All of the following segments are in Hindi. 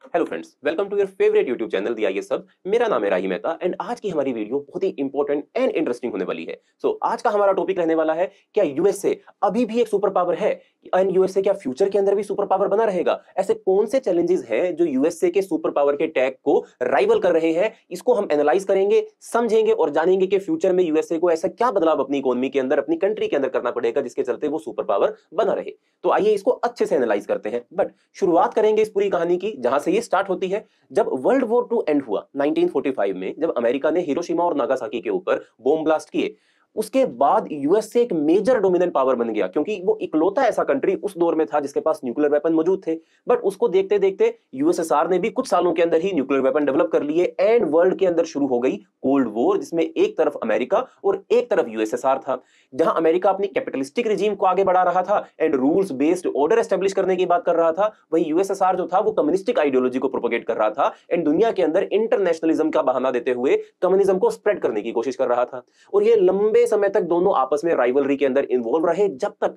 Hello friends, welcome to your favourite YouTube channel the IAS सब। मेरा नाम है राही मेहता एंड आज की हमारी वीडियो बहुत ही इंपॉर्टेंट एंड इंटरेस्टिंग होने वाली है। आज का हमारा टॉपिक रहने वाला है, क्या यूएसए अभी भी एक सुपर पावर है एंड यूएसए क्या फ्यूचर के अंदर भी सुपर पावर बना रहेगा? ऐसे कौन से चैलेंजेस हैं जो यूएसए के सुपर पावर के टैग को राइवल कर रहे हैं? इसको हम एनालाइज करेंगे, समझेंगे और जानेंगे कि फ्यूचर में यूएसए को ऐसा क्या बदलाव अपनी इकोनॉमी के अंदर, अपनी कंट्री के अंदर करना पड़ेगा जिसके चलते वो सुपर पावर बना रहे। तो आइए इसको अच्छे से एनालाइज करते हैं। बट शुरुआत करेंगे इस पूरी कहानी की जहां से ये स्टार्ट होती है, जब वर्ल्ड वॉर 2 एंड हुआ 1945 में, जब अमेरिका ने हिरोशिमा और नागासाकी के ऊपर बॉम्ब ब्लास्ट किए। उसके बाद यूएसए एक मेजर डोमिनेंट पावर बन गया क्योंकि वो इकलौता ऐसा कंट्री उस दौर में था जिसके पास न्यूक्लियर वेपन मौजूद थे। बट उसको देखते देखते यूएसएसआर ने भी कुछ सालों के अंदर ही न्यूक्लियर वेपन डेवलप कर लिए एंड वर्ल्ड के अंदर शुरू हो गई कोल्ड वॉर, जिसमें एक तरफ अमेरिका और एक तरफ यूएसएसआर था। जहां अमेरिका अपनी कैपिटलिस्टिक रिजीम को आगे बढ़ा रहा था and rules based order establish करने की बात कर रहा था, वहीं यूएसएसआर जो था वो कम्युनिस्टिक आइडियोलॉजी को प्रोपोगेट कर रहा था एंड दुनिया के अंदर इंटरनेशनलिज्म का बहाना देते हुए कम्युनिज्म को स्प्रेड करने की कोशिश कर रहा था। और ये लंबे समय तक दोनों आपस में राइवलरी के अंदर इन्वॉल्व रहे जब तक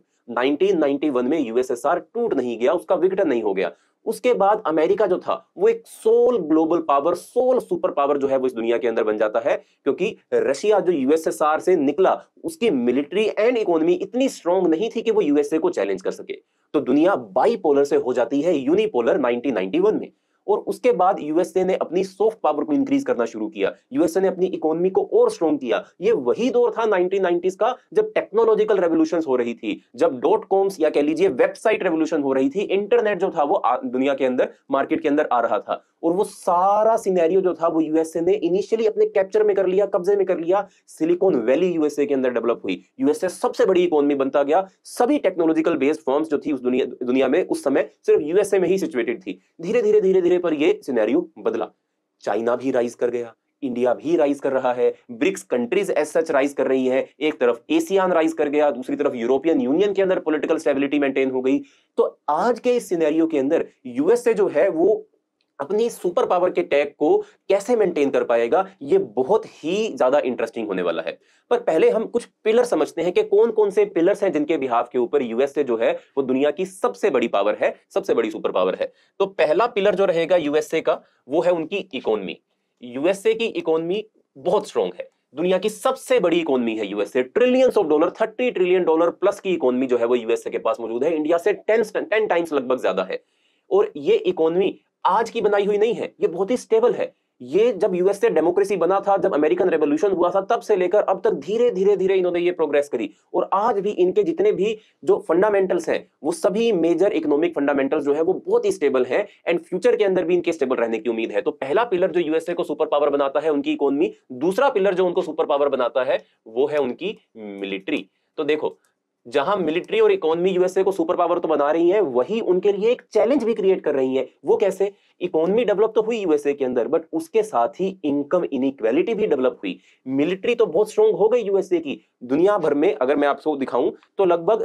1991 में यूएसएसआर टूट नहीं गया, उसका विघटन नहीं हो गया। उसके बाद अमेरिका जो था वो एक sole global power, sole super power जो है वो इस दुनिया के अंदर बन जाता है क्योंकि रशिया जो यूएसएसआर से निकला, उसकी मिलिट्री एंड इकोनॉमी इतनी स्ट्रांग नहीं थी कि वो यूएसए को चैलेंज कर सके। तो दुनिया बाइपोलर से हो जाती है यूनिपोलर 1991 में। और उसके बाद यूएसए ने अपनी सॉफ्ट पावर को इंक्रीज करना शुरू किया, यूएसए ने अपनी इकोनॉमी को और स्ट्रॉन्ग किया। ये वही दौर था 1990s का जब टेक्नोलॉजिकल रेवोल्यूशंस हो रही थी, जब डॉट कॉम्स या कह लीजिए वेबसाइट रेवोल्यूशन हो रही थी, इंटरनेट जो था वो दुनिया के अंदर, मार्केट के अंदर आ रहा था। और वो सारा सिनेरियो जो था वो यूएसए ने इनिशियली अपने कैप्चर में कर लिया, कब्जे में कर लिया। सिलिकॉन वैली यूएसए के अंदर डेवलप हुई, यूएसए सबसे बड़ी इकोनॉमी बनता गया। सभी टेक्नोलॉजिकल बेस्ड फर्म्स जो थी उस दुनिया में उस समय सिर्फ यूएसए में ही सिचुएटेड थी। धीरे धीरे धीरे धीरे पर ये सिनेरियो बदला, चाइना भी राइज कर गया, इंडिया भी राइज कर रहा है, BRICS countries as such rise कर रही हैं, एक तरफ एशियान राइज कर गया, दूसरी तरफ यूरोपियन यूनियन के अंदर पॉलिटिकल स्टेबिलिटी मेंटेन हो गई। तो आज के इस सिनेरियो के अंदर यूएसए जो है वो अपनी सुपर पावर के टैग को कैसे मेंटेन कर पाएगा, ये बहुत ही ज्यादा इंटरेस्टिंग होने वाला है। पर पहले हम कुछ पिलर समझते हैं कि कौन कौन से पिलर्स हैं जिनके बिहाफ के ऊपर यूएसए जो है वो दुनिया की सबसे बड़ी पावर है, सबसे बड़ी सुपर पावर है। तो पहला पिलर जो रहेगा यूएसए का वो है उनकी इकोनॉमी। यूएसए की इकोनॉमी बहुत स्ट्रांग है, दुनिया की सबसे बड़ी इकोनॉमी है USA. Trillions of dollar, $30 trillion plus की इकोनॉमी जो है वो यूएसए के पास मौजूद है, इंडिया से 10 टाइम्स लगभग ज्यादा है। और ये इकोनॉमी आज की बनाई हुई नहीं है, ये बहुत ही स्टेबल है। ये जब यूएसए डेमोक्रेसी बना था, जब अमेरिकन रेवोल्यूशन हुआ था, तब से लेकर अब तक धीरे धीरे धीरे इन्होंने ये प्रोग्रेस करी। और आज भी इनके जितने भी जो फंडामेंटल्स हैं वो सभी मेजर इकोनॉमिक फंडामेंटल्स जो है वो बहुत ही स्टेबल हैं एंड फ्यूचर के अंदर भी इनके स्टेबल रहने की उम्मीद है। तो पहला पिलर जो यूएसए को सुपर पावर बनाता है उनकी इकोनॉमी, दूसरा पिलर जो उनको सुपर पावर बनाता है वो है उनकी मिलिट्री। तो देखो, जहां मिलिट्री और इकोनॉमी यूएसए को सुपर पावर तो बना रही है, वही उनके लिए एक चैलेंज भी क्रिएट कर रही है। वो कैसे? इकोनॉमी डेवलप तो हुई यूएसए के अंदर, बट उसके साथ ही इनकम इनइक्वालिटी भी डेवलप हुई। मिलिट्री तो बहुत स्ट्रांग हो गई यूएसए की, दुनिया भर में अगर मैं आपको दिखाऊं तो लगभग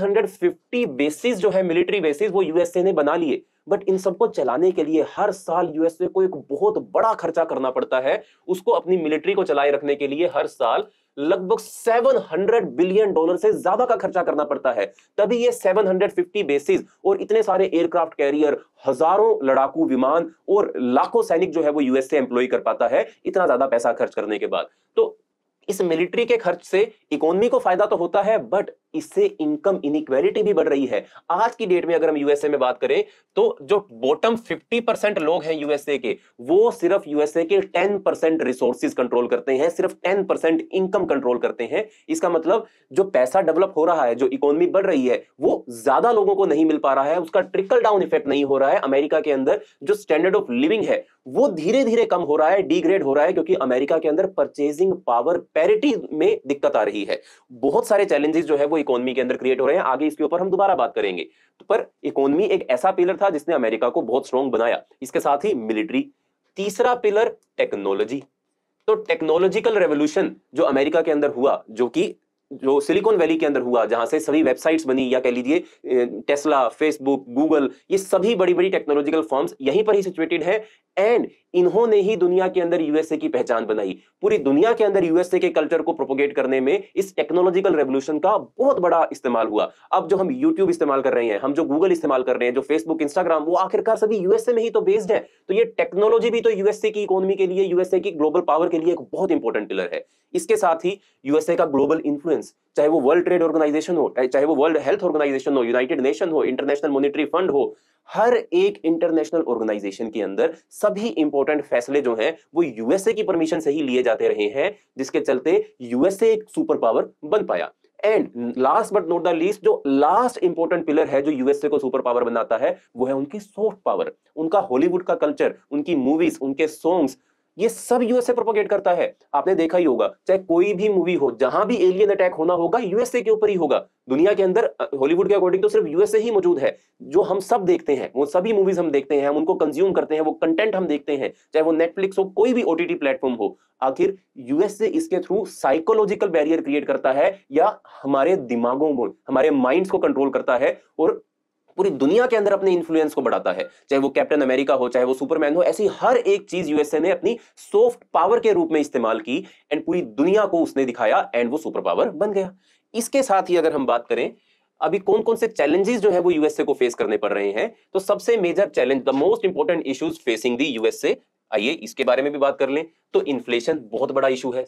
750 बेसिस जो है मिलिट्री बेसिस वो यूएसए ने बना लिए। बट इन सबको चलाने के लिए हर साल यूएसए को एक बहुत बड़ा खर्चा करना पड़ता है। उसको अपनी मिलिट्री को चलाए रखने के लिए हर साल लगभग $700 बिलियन से ज्यादा का खर्चा करना पड़ता है। तभी ये 750 बेसिस और इतने सारे एयरक्राफ्ट कैरियर, हजारों लड़ाकू विमान और लाखों सैनिक जो है वो यूएसए एम्प्लॉय कर पाता है, इतना ज्यादा पैसा खर्च करने के बाद। तो इस मिलिट्री के खर्च से इकोनॉमी को फायदा तो होता है, बट इससे इनकम इनइक्वालिटी भी बढ़ रही है। आज की डेट में अगर हम यूएसए में बात करें तो जो बॉटम 50% लोग हैं यूएसए के, वो सिर्फ यूएसए के 10% रिसोर्सेज कंट्रोल करते हैं, सिर्फ 10% इनकम कंट्रोल करते हैं। इसका मतलब जो पैसा डेवलप हो रहा है, जो इकोनॉमी बढ़ रही है, वो ज्यादा लोगों को नहीं मिल पा रहा है, उसका ट्रिकल डाउन इफेक्ट नहीं हो रहा है। अमेरिका के अंदर जो स्टैंडर्ड ऑफ लिविंग है वो धीरे धीरे कम हो रहा है, डिग्रेड हो रहा है, क्योंकि अमेरिका के अंदर परचेजिंग पावर पैरिटी में दिक्कत आ रही है। बहुत सारे चैलेंजेस जो है वो इकोनॉमी के अंदर क्रिएट हो रहे हैं, आगे इसके ऊपर हम दोबारा बात करेंगे। तो पर इकोनॉमी एक ऐसा पिलर था जिसने अमेरिका को बहुत स्ट्रांग बनाया, इसके साथ ही मिलिट्री। तीसरा पिलर टेक्नोलॉजी। तो टेक्नोलॉजिकल रेवोल्यूशन जो अमेरिका के अंदर हुआ, जो सिलिकॉन वैली के अंदर हुआ, जहां से सभी वेबसाइट्स बनी, या कह लीजिए टेस्ला, फेसबुक, गूगल, ये सभी बड़ी बड़ी टेक्नोलॉजिकल फर्म्स यहीं पर ही सिचुएटेड है। एंड इन्होंने ही दुनिया के अंदर यूएसए की पहचान बनाई। पूरी दुनिया के अंदर यूएसए के कल्चर को प्रोपोगेट करने में इस टेक्नोलॉजिकल रेवोल्यूशन का बहुत बड़ा इस्तेमाल हुआ। अब जो हम यूट्यूब इस्तेमाल कर रहे हैं, हम जो गूगल इस्तेमाल कर रहे हैं, जो फेसबुक, इंस्टाग्राम, वो आखिरकार सभी यूएसए में ही तो बेस्ड है। तो ये टेक्नोलॉजी भी तो यूएसए की इकोनॉमी के लिए, यूएसए की ग्लोबल पावर के लिए एक बहुत इंपॉर्टेंट पिलर है। इसके साथ ही यूएसए का ग्लोबल इन्फ्लुएंस, चाहे वो वर्ल्ड ट्रेड ऑर्गेनाइजेशन हो, चाहे वो वर्ल्ड हेल्थ ऑर्गेनाइजेशन हो, यूनाइटेड नेशन हो, इंटरनेशनल मॉनेटरी फंड हो, हर एक इंटरनेशनल ऑर्गेनाइजेशन के अंदर सभी इंपॉर्टेंट फैसले जो हैं वो यूएसए की परमिशन से ही लिए जाते रहे हैं, जिसके चलते यूएसए एक सुपर पावर बन पाया। And last but not the least, जो लास्ट इंपॉर्टेंट पिलर है जो यूएसए को सुपर पावर बनाता है, वो है उनकी सॉफ्ट पावर। उनका हॉलीवुड का कल्चर, उनकी मूवीज, उनके सॉन्ग्स, ये सब यूएसए प्रोपोगेट करता है। आपने देखा ही होगा, चाहे कोई भी मूवी हो, जहां भी एलियन अटैक होना होगा यूएसए के ऊपर ही होगा। दुनिया के अंदर हॉलीवुड के अकॉर्डिंग तो सिर्फ यूएसए ही मौजूद है। जो हम सब देखते हैं, वो सभी मूवीज हम देखते हैं, हम उनको कंज्यूम करते हैं, वो कंटेंट हम देखते हैं, चाहे वो नेटफ्लिक्स हो, कोई भी ओटीटी प्लेटफॉर्म हो, आखिर यूएसए इसके थ्रू साइकोलॉजिकल बैरियर क्रिएट करता है या हमारे दिमागों को, हमारे माइंड्स को कंट्रोल करता है और पूरी दुनिया के अंदर अपने इन्फ्लुएंस को बढ़ाता है। चाहे वो कैप्टन अमेरिका हो, चाहे वो सुपरमैन हो, ऐसी हर एक चीज यूएसए ने अपनी सॉफ्ट पावर के रूप में इस्तेमाल की एंड पूरी दुनिया को उसने दिखाया एंड वो सुपर पावर बन गया। इसके साथ ही अगर हम बात करें अभी कौन कौन से चैलेंजेस जो है वो यूएसए को फेस करने पड़ रहे हैं, तो सबसे major challenge, the most important issues facing the USA, आइए इसके बारे में भी बात कर लें। तो इन्फ्लेशन बहुत बड़ा इशू है।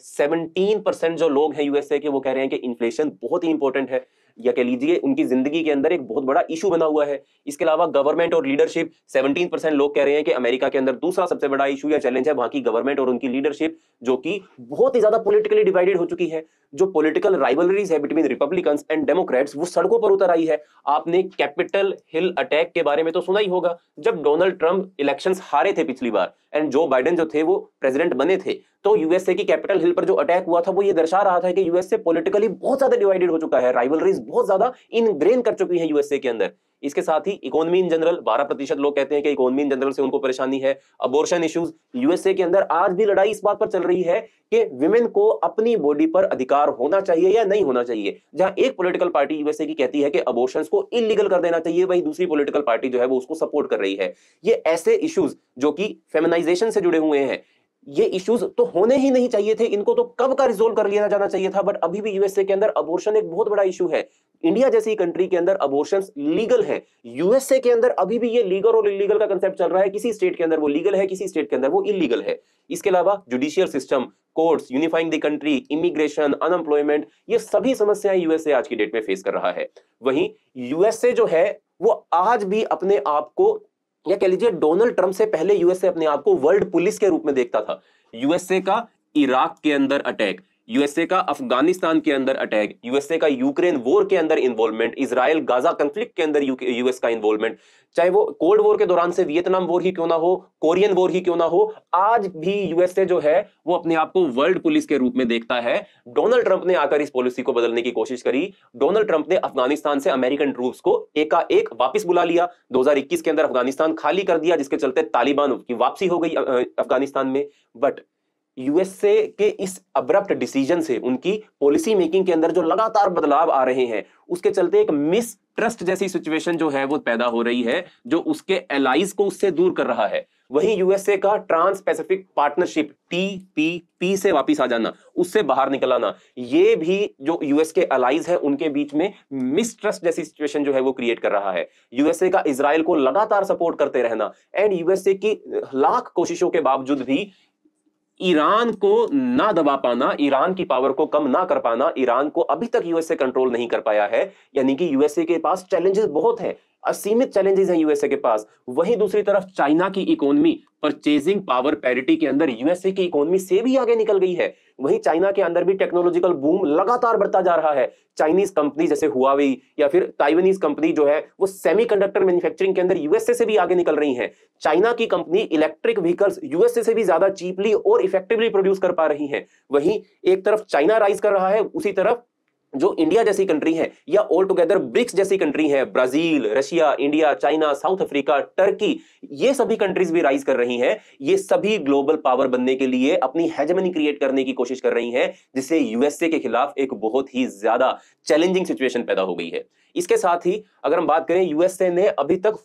17% जो लोग हैं यूएसए के, वो कह रहे हैं कि इन्फ्लेशन बहुत ही इंपॉर्टेंट है, या कह लीजिए उनकी जिंदगी के अंदर एक बहुत बड़ा इशू बना हुआ है। इसके अलावा गवर्नमेंट और लीडरशिप, 17% लोग कह रहे हैं कि अमेरिका के अंदर दूसरा सबसे बड़ा इशू या चैलेंज है वहां की गवर्नमेंट और उनकी लीडरशिप, जो कि बहुत ही ज्यादा पॉलिटिकली डिवाइडेड हो चुकी है। जो पॉलिटिकल राइवलरीज है बिटवीन रिपब्लिकन्स एंड डेमोक्रेट्स, वो सड़कों पर उतर आई है। आपने कैपिटल हिल अटैक के बारे में तो सुना ही होगा। जब डोनाल्ड ट्रंप इलेक्शंस हारे थे पिछली बार एंड जो बाइडेन जो थे वो प्रेसिडेंट बने थे, तो यूएसए की कैपिटल हिल पर जो अटैक हुआ था वो ये दर्शा रहा था कि यूएसए पॉलिटिकली बहुत ज्यादा डिवाइडेड हो चुका है, राइवलरीज बहुत ज्यादा इनग्रेन कर चुकी है यूएसए के अंदर। इसके साथ ही इकोनॉमी इन जनरल, 12% लोग कहते हैं कि इकोनॉमी इन जनरल से उनको परेशानी है। अबॉर्शन इश्यूज, यूएसए के अंदर आज भी लड़ाई इस बात पर चल रही है कि विमेन को अपनी बॉडी पर अधिकार होना चाहिए या नहीं होना चाहिए। जहां एक पॉलिटिकल पार्टी यूएसए की कहती है कि अबॉर्शंस को इलीगल कर देना चाहिए, वहीं दूसरी पॉलिटिकल पार्टी जो है वो उसको सपोर्ट कर रही है। ये ऐसे इश्यूज जो कि फेमिनाइजेशन से जुड़े हुए हैं, ये इश्यूज तो होने ही नहीं चाहिए थे, इनको तो कब का रिजोल्व कर लिया जाना चाहिए था। बट अभी भी यूएसए के अंदर अबॉर्शन एक बहुत बड़ा इशू है। इंडिया जैसी कंट्री के अंदर अबॉर्शंस लीगल है, यूएसए के अंदर अभी भी ये लीगल और इलीगल का कंसेप्ट चल रहा है। किसी स्टेट के अंदर वो लीगल है, किसी स्टेट के अंदर वो इलीगल है। इसके अलावा judicial system, courts, unifying the country, immigration, unemployment, ये सभी समस्याएं यूएसए आज की डेट में फेस कर रहा है। वहीं यूएसए जो है वो आज भी अपने आप को, या कह लीजिए डोनाल्ड ट्रंप से पहले यूएसए अपने आप को वर्ल्ड पुलिस के रूप में देखता था। यूएसए का इराक के अंदर अटैक, यूएसए का अफगानिस्तान के अंदर अटैक, यूएसए का यूक्रेन वॉर के अंदर इन्वॉल्वमेंट, इजराइल गाजा कॉन्फ्लिक्ट के अंदर यूएस का इन्वॉल्वमेंट, चाहे वो कोल्ड वॉर के दौरान से वियतनाम वॉर ही क्यों ना हो, कोरियन वॉर ही क्यों ना हो, आज भी यूएसए जो है वो अपने आप को वर्ल्ड पुलिस के रूप में देखता है। डोनाल्ड ट्रंप ने आकर इस पॉलिसी को बदलने की कोशिश करी। डोनाल्ड ट्रंप ने अफगानिस्तान से अमेरिकन ट्रूप्स को एकाएक वापस बुला लिया। 2021 के अंदर अफगानिस्तान खाली कर दिया, जिसके चलते तालिबान की वापसी हो गई अफगानिस्तान में। बट यूएसए के इस अब्रप्ट डिसीजन से, उनकी पॉलिसी मेकिंग के अंदर जो लगातार बदलाव आ रहे हैं, उसके चलते एक मिसट्रस्ट जैसी सिचुएशन जो है वो पैदा हो रही है, जो उसके एलाइज को उससे दूर कर रहा है। वहीं यूएसए का ट्रांस पैसिफिक पार्टनरशिप टीपीपी से वापस आ जाना, उससे बाहर निकल आना, ये भी जो यूएस के एलाइज है उनके बीच में मिसट्रस्ट जैसी सिचुएशन जो है वो क्रिएट कर रहा है। यूएसए का इजराइल को लगातार सपोर्ट करते रहना एंड यूएसए की लाख कोशिशों के बावजूद भी ईरान को ना दबा पाना, ईरान की पावर को कम ना कर पाना, ईरान को अभी तक यूएसए कंट्रोल नहीं कर पाया है। यानी कि यूएसए के पास चैलेंजेस बहुत हैं, असीमित चैलेंजेस हैं यूएसए के पास। वहीं दूसरी तरफ चाइना की इकोनॉमी परचेजिंग पावर पैरिटी के अंदर यूएसए की इकोनॉमी से भी आगे निकल गई है। वहीं चाइना के अंदर भी टेक्नोलॉजिकल बूम लगातार बढ़ता जा रहा है। चाइनीज कंपनी जैसे हुआवेई या फिर ताइवानीज कंपनी जो है वो सेमीकंडक्टर मैन्युफैक्चरिंग के अंदर यूएसए से भी आगे निकल रही हैं। चाइना की कंपनी इलेक्ट्रिक व्हीकल्स यूएसए से भी ज्यादा चीपली और इफेक्टिवली प्रोड्यूस कर पा रही हैं। वहीं एक तरफ चाइना राइज कर रहा है, उसी तरफ जो इंडिया जैसी कंट्री है या ऑल टुगेदर ब्रिक्स जैसी कंट्री है, Brazil, Russia, India, China, South Africa, Turkey, ये सभी कंट्रीज भी राइज कर रही हैं। ये सभी ग्लोबल पावर बनने के लिए अपनी हेजेमनी क्रिएट करने की कोशिश कर रही हैं, जिससे यूएसए के खिलाफ एक बहुत ही ज्यादा चैलेंजिंग सिचुएशन पैदा हो गई है। इसके साथ ही अगर हम बात करें, यूएसए ने अभी तक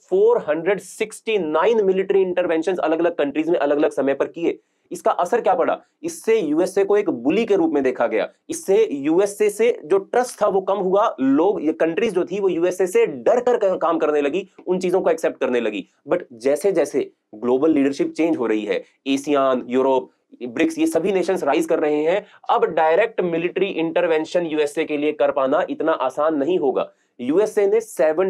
469 मिलिट्री इंटरवेंशंस अलग अलग कंट्रीज में अलग अलग समय पर किए। इसका असर क्या पड़ा? इससे यूएसए को एक बुली के रूप में देखा गया। इससे यूएसए से जो ट्रस्ट था वो कम हुआ। लोग, ये कंट्रीज जो थी वो यूएसए से डर कर काम करने लगी, उन चीजों को एक्सेप्ट करने लगी। बट जैसे जैसे ग्लोबल लीडरशिप चेंज हो रही है, एशियान, यूरोप, ब्रिक्स, ये सभी नेशंस राइज कर रहे हैं। अब डायरेक्ट मिलिट्री इंटरवेंशन यूएसए के लिए कर पाना इतना आसान नहीं होगा। यूएसए ने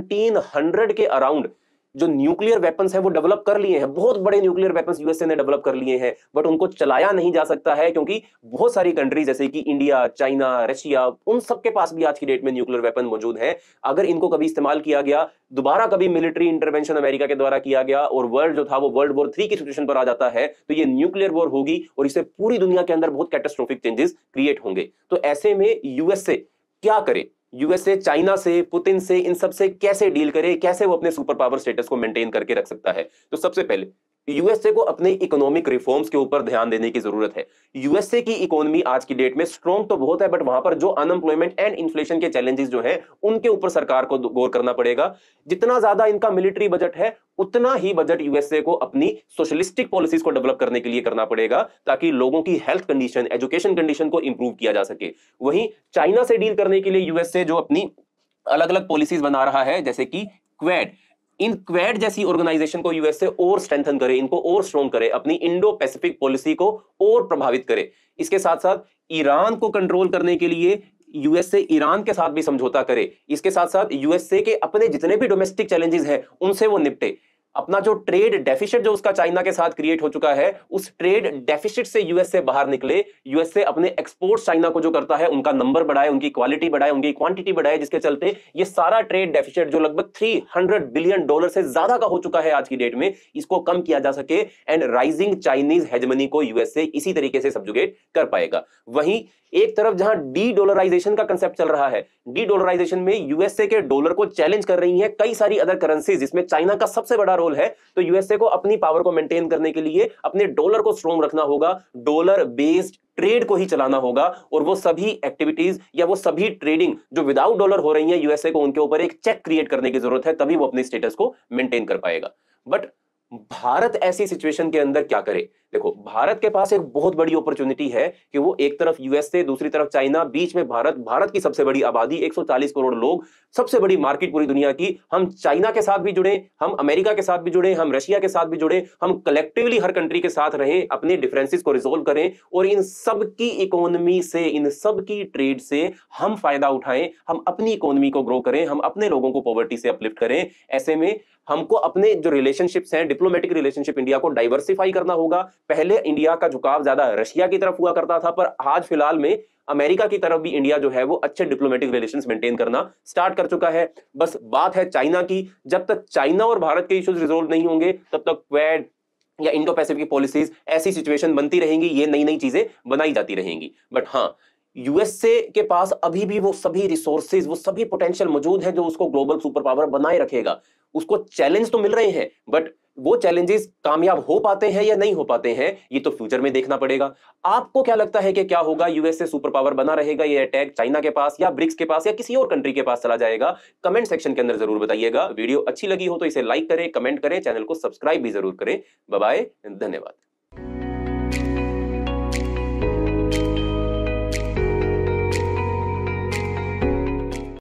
1700 के अराउंड जो न्यूक्लियर वेपन्स है वो डेवलप कर लिए हैं। बहुत बड़े न्यूक्लियर वेपन्स यूएसए ने डेवलप कर लिए हैं, बट उनको चलाया नहीं जा सकता है क्योंकि बहुत सारी कंट्रीज जैसे कि इंडिया, चाइना, रशिया, उन सबके पास भी आज की डेट में न्यूक्लियर वेपन मौजूद है। अगर इनको कभी इस्तेमाल किया गया, दोबारा कभी मिलिट्री इंटरवेंशन अमेरिका के द्वारा किया गया और वर्ल्ड जो था वो वर्ल्ड वॉर 3 की सिचुएशन पर आ जाता है, तो ये न्यूक्लियर वॉर होगी और इससे पूरी दुनिया के अंदर बहुत कैटास्ट्रोफिक चेंजेस क्रिएट होंगे। तो ऐसे में यूएसए क्या करे? यूएसए चाइना से, पुतिन से, इन सब से कैसे डील करे, कैसे वो अपने सुपर पावर स्टेटस को मेंटेन करके रख सकता है? तो सबसे पहले यूएसए को अपने इकोनॉमिक रिफॉर्म्स के ऊपर ध्यान देने की जरूरत है। यूएसए की इकोनॉमी आज की डेट में स्ट्रॉन्ग तो बहुत है, बट वहां पर जो अनएम्प्लॉयमेंट एंड इन्फ्लेशन के चैलेंजेस जो हैं, उनके ऊपर सरकार को गौर करना पड़ेगा। जितना ज्यादा इनका मिलिट्री बजट है, उतना ही बजट यूएसए को अपनी सोशलिस्टिक पॉलिसीज को डेवलप करने के लिए करना पड़ेगा, ताकि लोगों की हेल्थ कंडीशन, एजुकेशन कंडीशन को इंप्रूव किया जा सके। वहीं चाइना से डील करने के लिए यूएसए जो अपनी अलग अलग पॉलिसीज बना रहा है, जैसे कि क्वेड, इन क्वेड जैसी ऑर्गेनाइजेशन को यूएसए और स्ट्रेंथन करे, इनको और स्ट्रॉन्ग करे, अपनी इंडो पैसिफिक पॉलिसी को और प्रभावित करे। इसके साथ साथ ईरान को कंट्रोल करने के लिए यूएसए ईरान के साथ भी समझौता करे। इसके साथ साथ यूएसए के अपने जितने भी डोमेस्टिक चैलेंजेस हैं उनसे वो निपटे। अपना जो ट्रेड डेफिसिट जो उसका चाइना के साथ क्रिएट हो चुका है, उस ट्रेड डेफिसिट से यूएसए बाहर निकले। यूएसए अपने एक्सपोर्ट्स चाइना को जो करता है उनका नंबर बढ़ाए, उनकी क्वालिटी बढ़ाए, उनकी क्वांटिटी बढ़ाए, जिसके चलते ये सारा ट्रेड डेफिसिट जो लगभग $300 बिलियन से ज्यादा का हो चुका है आज की डेट में, इसको कम किया जा सके एंड राइजिंग चाइनीज हेजेमनी को यूएसए इसी तरीके से सब्जुगेट कर पाएगा। वहीं एक तरफ जहां डी डॉलराइजेशन का कंसेप्ट चल रहा है, डी डॉलराइजेशन में यूएसए के डॉलर को चैलेंज कर रही हैं कई सारी अदर करेंसीज, जिसमें चाइना का सबसे बड़ा रोल है। तो यूएसए को अपनी पावर को मेंटेन करने के लिए अपने डॉलर को स्ट्रॉन्ग रखना होगा, डॉलर बेस्ड ट्रेड को ही चलाना होगा, और वो सभी एक्टिविटीज या वो सभी ट्रेडिंग जो विदाउट डॉलर हो रही है, यूएसए को उनके ऊपर एक चेक क्रिएट करने की जरूरत है, तभी वो अपने स्टेटस को मेंटेन कर पाएगा। बट भारत ऐसी सिचुएशन के अंदर क्या करे? देखो, भारत के पास एक बहुत बड़ी अपॉर्चुनिटी है कि वो एक तरफ यूएसए, दूसरी तरफ चाइना, बीच में भारत, भारत की सबसे बड़ी आबादी 140 करोड़ लोग, सबसे बड़ी मार्केट पूरी दुनिया की। हम चाइना के साथ भी जुड़े, हम अमेरिका के साथ भी जुड़े, हम रशिया के साथ भी जुड़े, हम कलेक्टिवली हर कंट्री के साथ रहें, अपने डिफरेंसेस को रिजोल्व करें और इन सब की इकोनॉमी से, इन सब की ट्रेड से हम फायदा उठाएं, हम अपनी इकोनॉमी को ग्रो करें, हम अपने लोगों को पॉवर्टी से अपलिफ्ट करें। ऐसे में हमको अपने जो रिलेशनशिप्स हैं, डिप्लोमेटिक रिलेशनशिप इंडिया को डाइवर्सिफाई करना होगा। पहले इंडिया का झुकाव ज्यादा रशिया की तरफ हुआ करता था, पर आज फिलहाल में अमेरिका की तरफ भी इंडिया जो है वो अच्छे डिप्लोमेटिक रिलेशंस मेंटेन करना स्टार्ट कर चुका है। बस बात है चाइना की। जब तक चाइना और भारत के इश्यूज रिजोल्व नहीं होंगे, तब तक क्वेड या इंडो पैसिफिक पॉलिसीज, ऐसी सिचुएशन बनती रहेंगी, ये नई नई चीजें बनाई जाती रहेंगी। बट हाँ, यूएसए के पास अभी भी वो सभी रिसोर्सेज, वो सभी पोटेंशियल मौजूद है जो उसको ग्लोबल सुपर पावर बनाए रखेगा। उसको चैलेंज तो मिल रहे हैं, बट वो चैलेंजेस कामयाब हो पाते हैं या नहीं हो पाते हैं, ये तो फ्यूचर में देखना पड़ेगा। आपको क्या लगता है कि क्या होगा? यूएसए सुपर पावर बना रहेगा, ये अटैक चाइना के पास या ब्रिक्स के पास या किसी और कंट्री के पास चला जाएगा? कमेंट सेक्शन के अंदर जरूर बताइएगा। वीडियो अच्छी लगी हो तो इसे लाइक करें, कमेंट करें, चैनल को सब्सक्राइब भी जरूर करें। बाय बाय, धन्यवाद।